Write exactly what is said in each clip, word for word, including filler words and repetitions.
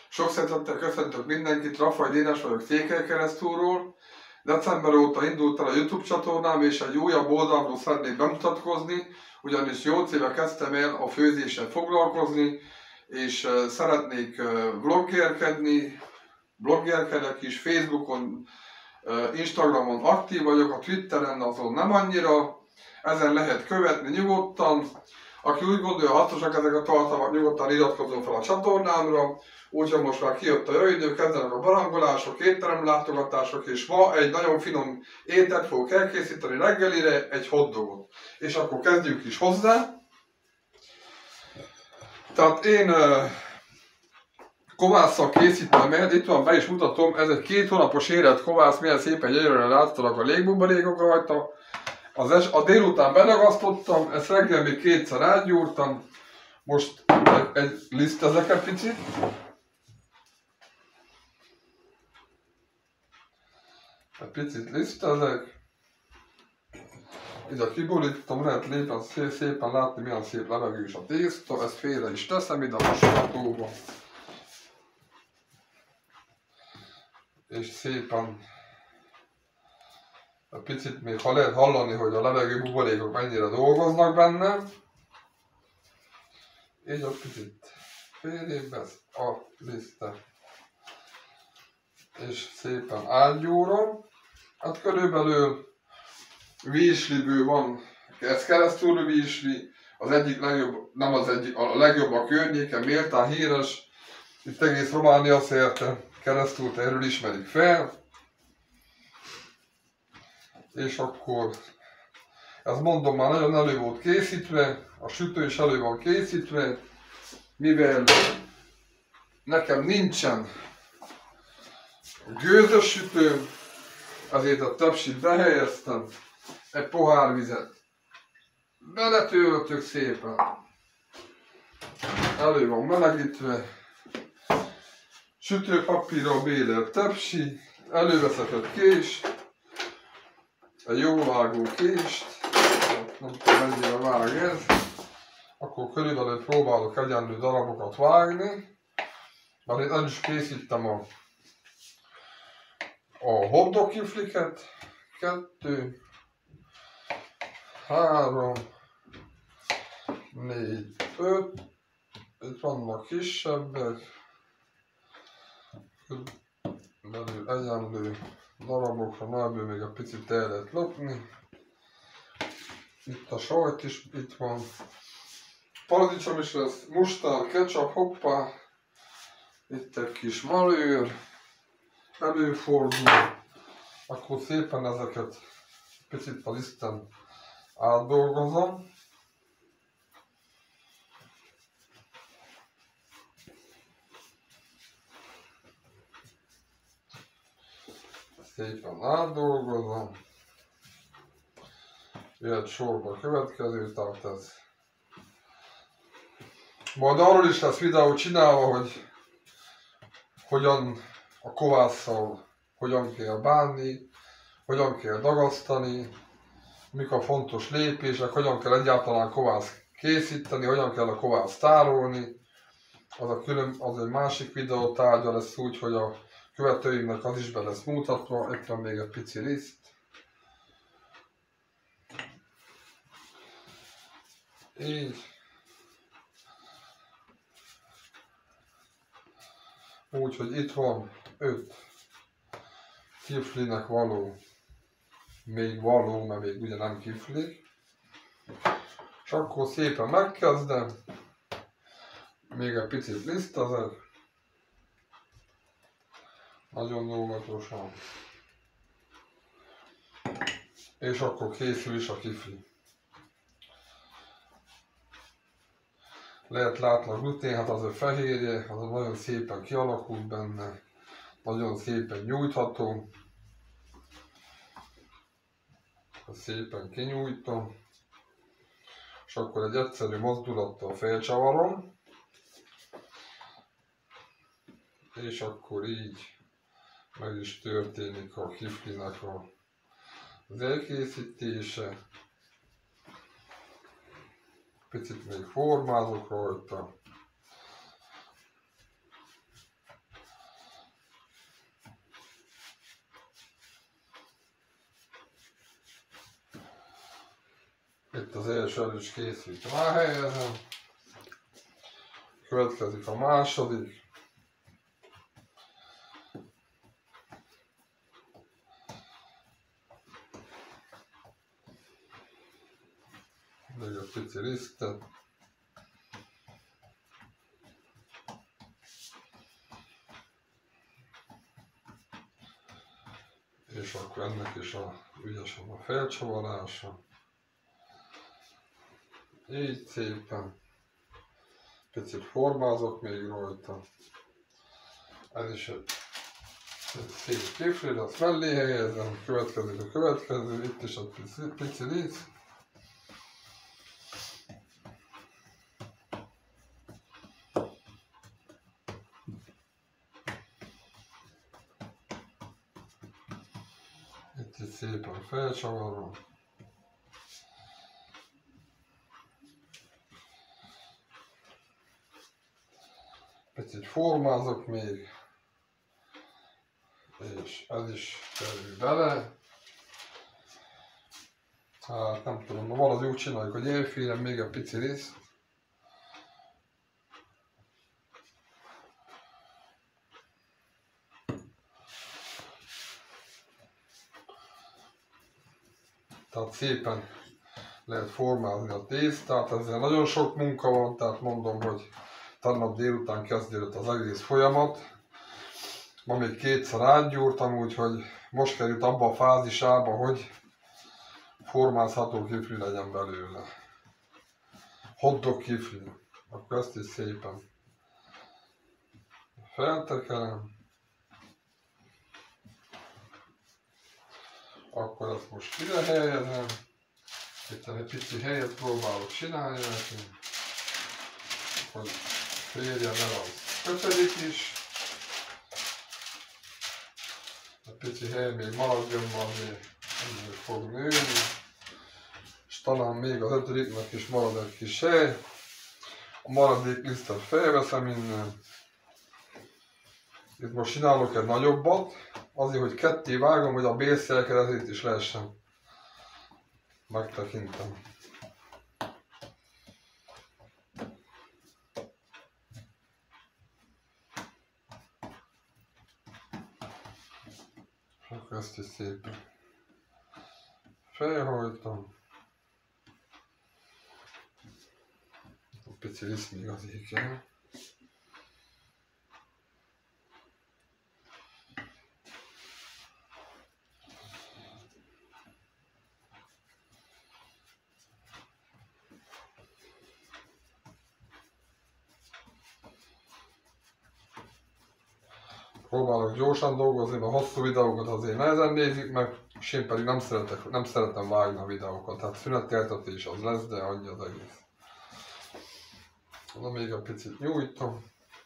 Sok szeretettel köszöntök mindenkit, Rafael Dénes vagyok Székelykeresztúrról. December óta indult el a YouTube csatornám, és egy újabb oldalról szeretnék bemutatkozni, ugyanis nyolc éve kezdtem el a főzéssel foglalkozni, és szeretnék vloggerkedni, bloggerkedek is, Facebookon, Instagramon aktív vagyok, a Twitteren azon nem annyira, ezen lehet követni nyugodtan. Aki úgy gondolja, hasznosak ezek a tartalmak, nyugodtan iratkozzon fel a csatornámra. Úgyhogy most már kijött a jó idő, kezdenek a barangolások, étteremlátogatások, és ma egy nagyon finom ételt fogok elkészíteni reggelire, egy hotdogot. És akkor kezdjük is hozzá. Tehát én uh, kovásszal készítem el, itt van, be is mutatom, ez egy két hónapos érett kovász, milyen szépen gyönyörűen látszanak a légbuborékok rajta. Az es, a délután beragasztottam, ezt reggel még kétszer átgyúrtam. Most egy, egy lisztezek egy picit. Egy picit lisztezek. Ide kiborítom, lehet lépen, szép, szépen látni, milyen szép levegős a tészta. Ezt félre is teszem ide a mosogatóba. És szépen egy picit még, ha lehet hallani, hogy a levegő buborékok mennyire dolgoznak benne. Így egy picit félébb ez a lisztet. És szépen átgyúrom. Hát körülbelül visliből van, ez keresztúri visli, az egyik legjobb, nem az egyik, a legjobb a környéken, méltán híres, itt egész Románia szerte keresztúrt erről ismerik fel. És akkor, ezt mondom, már nagyon elő volt készítve, a sütő is elő van készítve, mivel nekem nincsen gőzös sütőm, ezért a többsit behelyeztem, egy pohár vizet beletöltök szépen, elő van melegítve, sütőpapírral bélelt tepsi, előveszek egy kést, egy jó vágó kést, nem tudom mennyire vág ez, akkor körülbelül próbálok egyenlő darabokat vágni, mert én el is készítem a, a hotdog kifliket, kettő, három, négy, öt, itt vannak kisebbek, belül egyenlő darabokra, ebből még egy picit el lehet lopni. Itt a sajt is itt van. Paradicsom is lesz, mustard, ketchup, hoppá. Itt egy kis malőr. Előfordul. Akkor szépen ezeket picit a liszten átdolgozom. Szépen átdolgozom. Jöhet sorba a következő, tehát ez. Majd arról is lesz videó csinálva, hogy hogyan a kovásszal, hogyan kell bánni, hogyan kell dagasztani, mik a fontos lépések, hogyan kell egyáltalán kovász készíteni, hogyan kell a kovász tárolni. Az, a külön, az egy másik videó tárgya lesz úgy, hogy a követőimnek az is be lesz mutatva, itt van még egy pici liszt. Így. Úgyhogy itt van öt kiflinek való, még való, mert még ugye nem kifli. És akkor szépen megkezdem. Még egy picit lisztezek. Nagyon óvatosan. És akkor készül is a kifli. Lehet látni a glutén, hát az a fehérje, az nagyon szépen kialakult benne. Nagyon szépen nyújtható. Szépen kinyújtom. És akkor egy egyszerű mozdulattal felcsavarom. És akkor így meg is történik a kiflinek az elkészítése. Picit még formázok rajta. Itt az első el is készült, ráhelyezem. Következik a második. Még egy pici lisztet. És akkor ennek is a ügyesen a felcsavarása. Így szépen. Picit formázok még rajta. Ez is egy, egy szép kifli, azt mellé helyezem. Következik a következő, itt is egy pici, pici liszt. Itt is szépen felcsavarom. Picit formázok még, és ez is kerül bele. Hát nem tudom, valahogy úgy csináljuk, hogy elférem még egy pici rész. Tehát szépen lehet formázni a tésztát, ezzel nagyon sok munka van, tehát mondom, hogy tegnap délután kezdődött az egész folyamat. Ma még kétszer átgyúrtam, úgyhogy most került abba a fázisába, hogy formázható kifli legyen belőle. Hotdog kifli. Akkor ezt is szépen feltekerem. Akkor ezt most ide helyezem. Itt egy pici helyet próbálok csinálni nekünk, hogy férjen el az kötelik is. A pici hely még maradjon, azért ennél fog nőni. És talán még az ötödiknek is marad egy kis hely. A maradék lisztet felveszem innen. Itt most csinálok egy nagyobbat, azért, hogy ketté vágom, hogy a bélszerkezetét is lehessen megtekintem. Akkor ezt is szépen felhajtom. A pici liszt még azért kell. Próbálok gyorsan dolgozni, mert hosszú videókat azért nehezen nézik meg, és én pedig nem, szeretek, nem szeretem vágni a videókat, tehát szünetkeltetés az lesz, de annyi az egész. Na még egy picit nyújtom,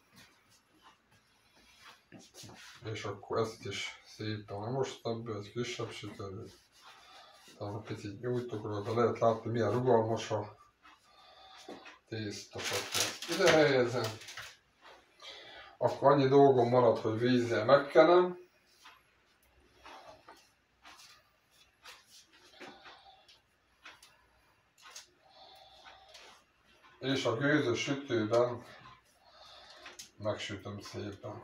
és akkor ezt is szépen, most ebből egy kisebb sikerül. Tehát egy picit nyújtok rajta, lehet látni milyen rugalmas a tészta. Ide helyezem. Akkor annyi dolgom marad, hogy vízzel megkenem. És a gőzös sütőben megsütöm szépen.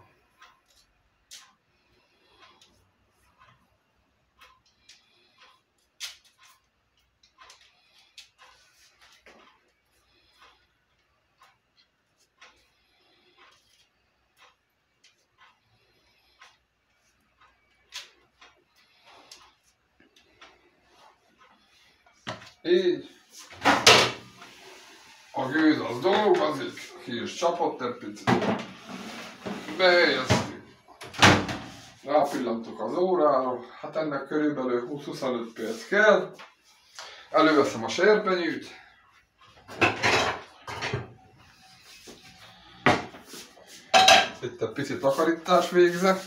Így a gőz az dolgozik, ki is csapott egy picit, behelyeztük, rápillantok az órára, hát ennek körülbelül húsz-huszonöt perc kell, előveszem a serpenyőt, itt egy picit takarítás végzek,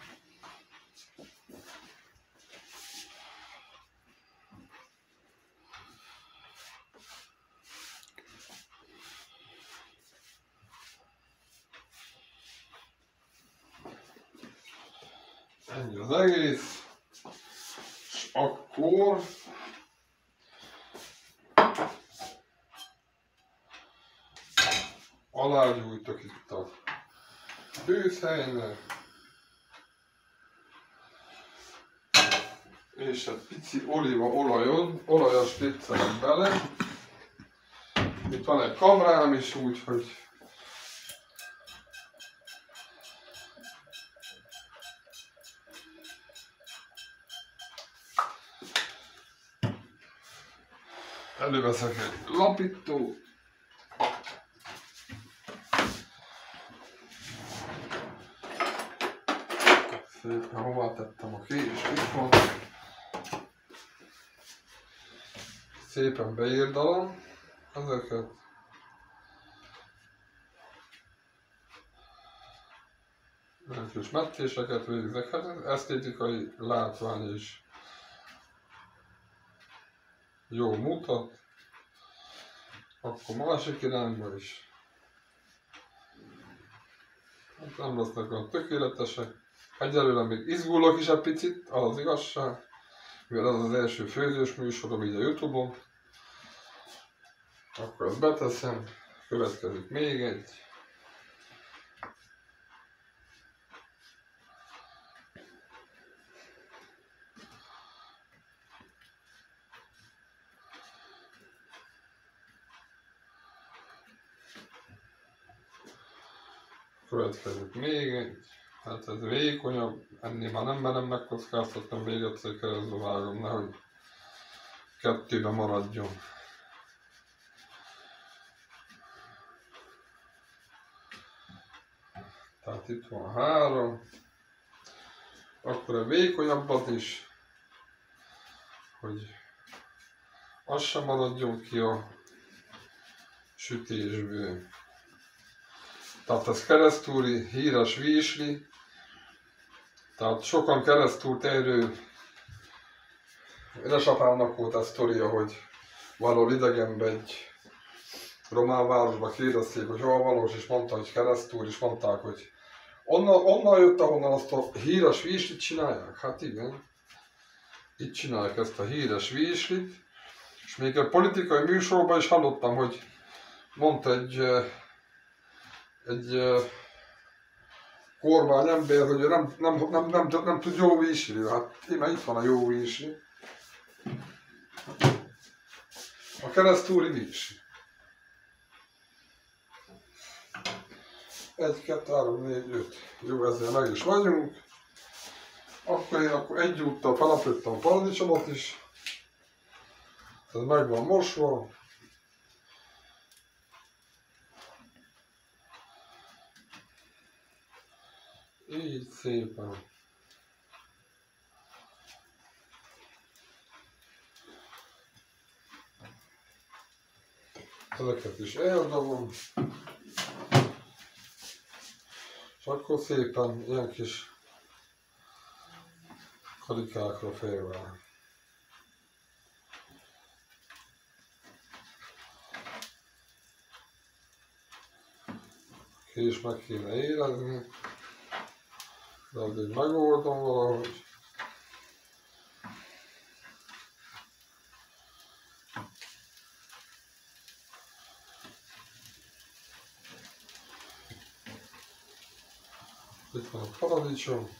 ennyi az egész, és akkor alágyújtok itt a tűzhelynek. És egy pici olívaolajon, olajat spriccelem bele. Itt van egy kamrám is, úgyhogy előveszek egy lapítót. Szépen hová tettem a kés, itt van. Szépen beírdalom ezeket. Egy kis mettéseket végzek, hát ez esztétikai látvány is jó mutat. Akkor másik irányba is. Hát nem lesznek olyan tökéletesek. Egyelőre még izgulok is egy picit, az az igazság. Mivel ez az első főzős műsorom így a Youtube-on. Akkor ezt beteszem. Következik még egy. Következik még egy. Hát ez vékonyabb, ennél már nem merem megkockáztatnom, még egyszer keresztbe vágom, nehogy kettőbe maradjon. Tehát itt van három. Akkor a vékonyabbat is, hogy az sem maradjon ki a sütésből. Tehát ez keresztúri híres vízsli. Tehát sokan keresztül terő. Édesapámnak volt a sztoria, hogy valahol idegenben egy román városba kérdezték, hogy hol valós, és mondta, hogy keresztül, és mondták, hogy onnan, onnan jött, ahonnan azt a híres vízslit csinálják. Hát igen, itt csinálják ezt a híres vízslit. És még a politikai műsorban is hallottam, hogy mondta egy egy kormányember, hogy nem, nem, nem, nem, nem, nem tud jó vízsli. Hát íme itt van a jó vízsli. A keresztúri vízsli. Egy, kettő, három, négy, öt. Jó, ezzel meg is vagyunk. Akkor én akkor egyúttal felapítottam a paradicsomot is. Ez meg van mosva. Így szépen. Ezeket is eldobom. És akkor szépen ilyen kis karikákra félvág. Ki is meg kéne érezni. De addig megoldom valahogy. Itt van a paradicsom.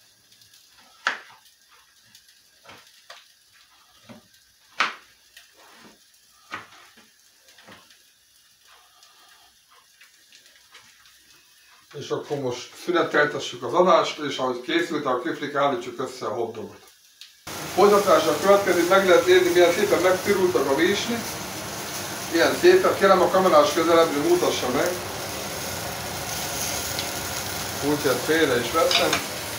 És akkor most szüneteltessük az adást, és ahogy készült a kiflik, állítsuk össze a hotdogot. Folytatásra következik, meg lehet érni, milyen szépen megpirultak a vízslik. Ilyen szépen, kérem a kamerás közelebbről mutassa meg. Úgyhogy félre is vettem.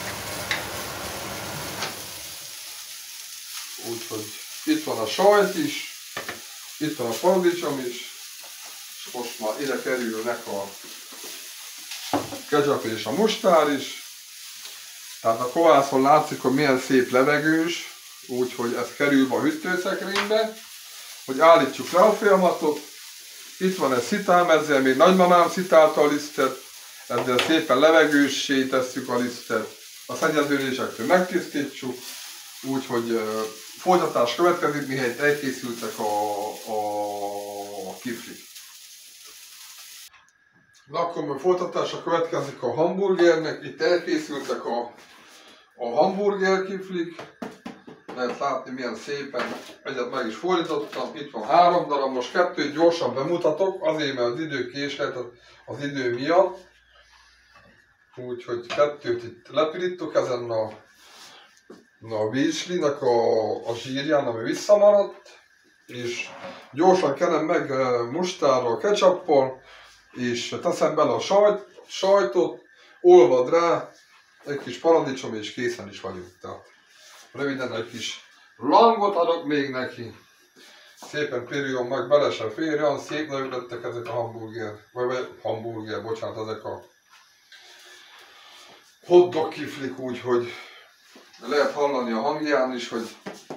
Úgyhogy itt van a sajt is, itt van a paradicsom is, és most már ide kerülnek a ketchup és a mustár is. Tehát a kovászon látszik, hogy milyen szép levegős, úgyhogy ez kerül a hűtőszekrénybe, hogy állítsuk le a folyamatot. Itt van egy szitám, ezzel még nagymamám szitálta a lisztet, ezzel szépen levegőssé tesszük a lisztet, a szennyeződésektől megtisztítsuk, úgyhogy uh, folytatás következik, mihelyt elkészültek a, a kiflik. Na akkor majd folytatása következik a hamburgernek. Itt elkészültek a, a hamburger kiflik. Lehet látni milyen szépen. Egyet meg is fordítottam. Itt van három darab, most kettőt gyorsan bemutatok, azért mert az idő késlet az idő miatt. Úgyhogy kettőt itt lepirítok ezen a, a virslinek a, a zsírján, ami visszamaradt. És gyorsan kenem meg mustárral, ketchuppal, és teszem bele a sajt, sajtot, olvad rá, egy kis paradicsom, és készen is vagyunk. Tehát röviden egy kis langot adok még neki. Szépen piruljon meg, bele se férjen, szép nagyok lettek ezek a hamburger, vagy hamburger, bocsánat, ezek a hotdog kiflik, úgyhogy lehet hallani a hangján is, hogy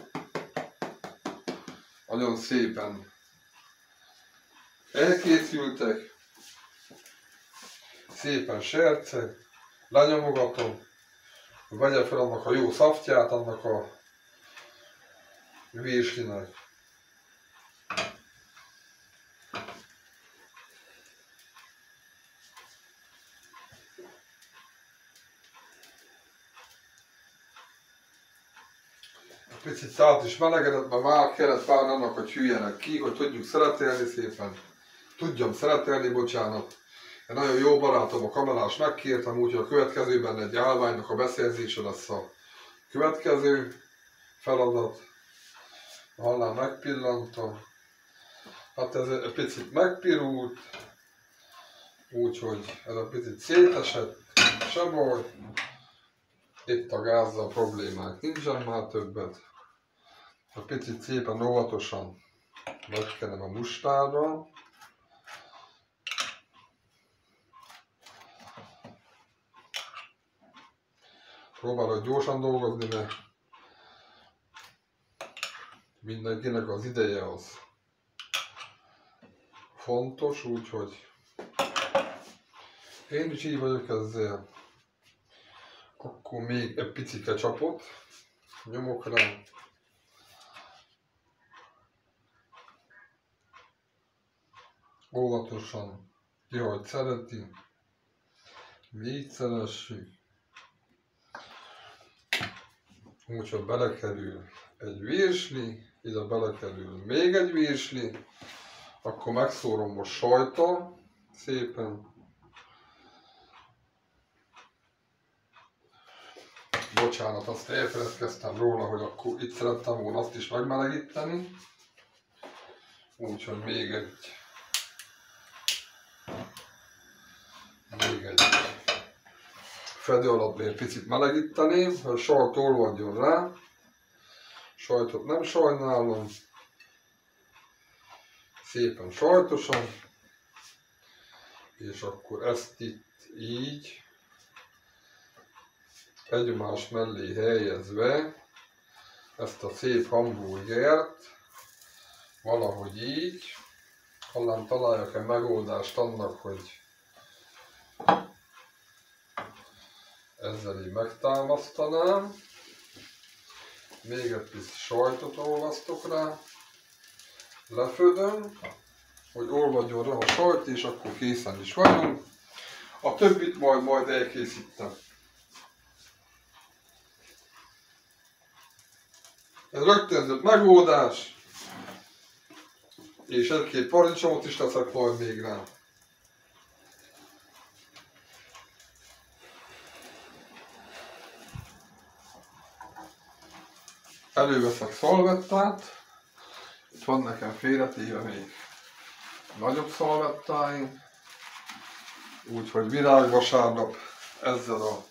nagyon szépen elkészültek, szépen serceg, lenyomogatom, vegye fel annak a jó szaftját, annak a virslinek. Picit át is melegedett, mert már kellett várni annak, hogy hűljenek ki, hogy tudjuk szeretelni szépen. Tudjam szeretelni, bocsánat. Egy nagyon jó barátom, a kamerás megkértem, úgyhogy a következőben egy állványnak a beszerzése lesz a következő feladat. Hallám, megpillantom. Hát ez egy picit megpirult, úgyhogy ez a picit szétesett, se baj. Itt a gázzal problémák nincsen már többet. A picit szépen óvatosan megkenem a mustárral. Próbálok gyorsan dolgozni, mert mindenkinek az ideje az fontos, úgyhogy én is így vagyok ezzel. Akkor még egy pici ketchupot nyomok rá. Óvatosan, ki hogy szereti, mi így szeressük. Úgyhogy belekerül egy virsli, ide belekerül még egy virsli, akkor megszórom most sajttal szépen. Bocsánat, azt elfeledkeztem róla, hogy akkor itt szerettem volna azt is megmelegíteni. Úgyhogy még egy, még egy fedő alatt egy picit melegíteni, hogy a sajt olvadjon rá. Sajtot nem sajnálom. Szépen sajtosan. És akkor ezt itt így egymás mellé helyezve ezt a szép hamburgert valahogy így, talán találjak egy megoldást annak, hogy ezzel így megtámasztanám. Még egy kis sajtot olvasztok rá, lefödöm, hogy olvadjon rá a sajt, és akkor készen is vagyunk. A többit majd majd elkészítem. Ez rögtönzött megoldás, és egy-két paradicsomot is teszek majd még rá. Előveszek szalvettát, itt van nekem félretéve még nagyobb szalvettáim, úgyhogy virágvasárnap ezzel a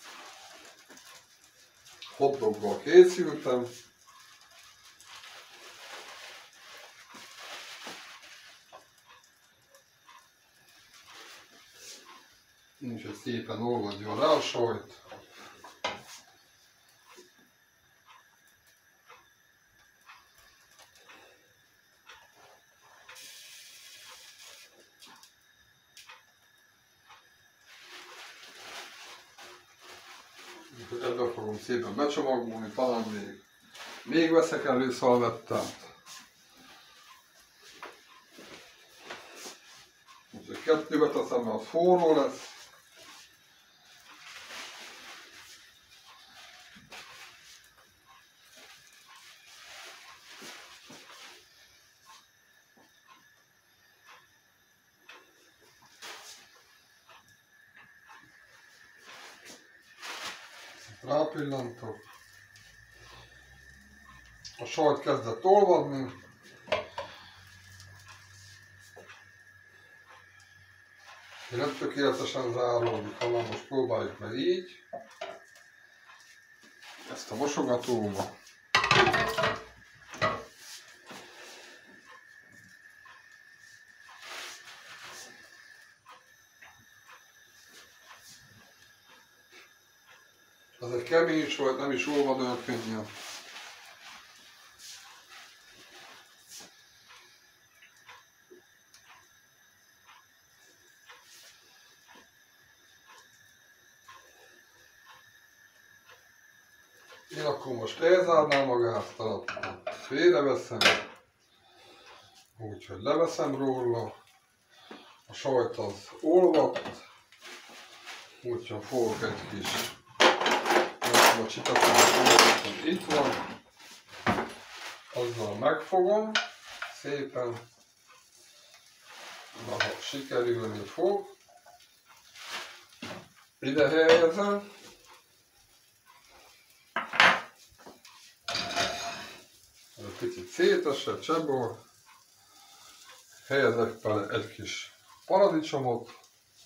hotdoggal készültem. Úgyhogy szépen olvadjon rá a sajt. Ebben fogom szépen becsomagolni, talán még, még veszek elő szalvettát. Úgyhogy kettőbe teszem, mert az forró lesz. Rápillantok. A sajt kezdett olvadni. Nem tökéletesen záródik, hanem most próbáljuk meg így. Ezt a mosogatóba. Ez egy kemény sajt, nem is olvad olyan könnyen. Én akkor most elzárnám a gáztalat, félreveszem, úgyhogy leveszem róla, a sajt az olvadt, úgyhogy fogok egy kis csitatlan, itt van, azzal megfogom szépen, na, ha sikerülni fog, ide helyezem. Picit szétesett csebből, helyezek bele egy kis paradicsomot,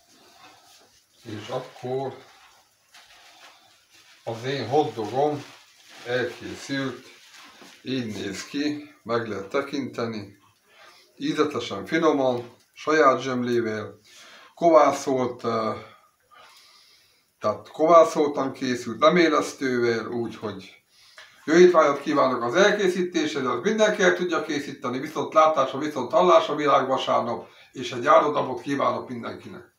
és akkor az én hotdogom elkészült, így néz ki, meg lehet tekinteni, ízetesen, finoman, saját zsemlével, kovászolt, tehát kovászoltan készült, nem élesztővel, úgyhogy jó étvágyat kívánok az elkészítéshez, mindenki el tudja készíteni, viszont látásra, viszont hallásra világvasárnap, és egy áldott napot kívánok mindenkinek.